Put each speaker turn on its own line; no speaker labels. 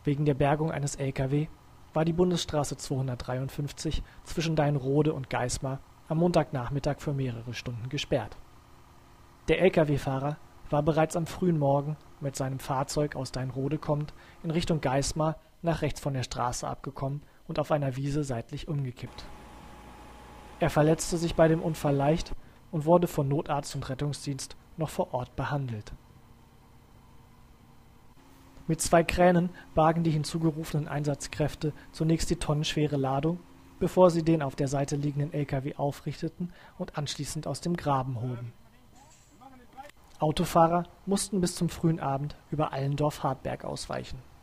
Wegen der Bergung eines LKW war die Bundesstraße 253 zwischen Deinrode und Geismar am Montagnachmittag für mehrere Stunden gesperrt. Der Lkw-Fahrer war bereits am frühen Morgen mit seinem Fahrzeug aus Deinrode kommend in Richtung Geismar nach rechts von der Straße abgekommen und auf einer Wiese seitlich umgekippt. Er verletzte sich bei dem Unfall leicht und wurde von Notarzt und Rettungsdienst noch vor Ort behandelt. Mit 2 Kränen bargen die hinzugerufenen Einsatzkräfte zunächst die tonnenschwere Ladung, bevor sie den auf der Seite liegenden LKW aufrichteten und anschließend aus dem Graben hoben. Autofahrer mussten bis zum frühen Abend über Allendorf-Hartberg ausweichen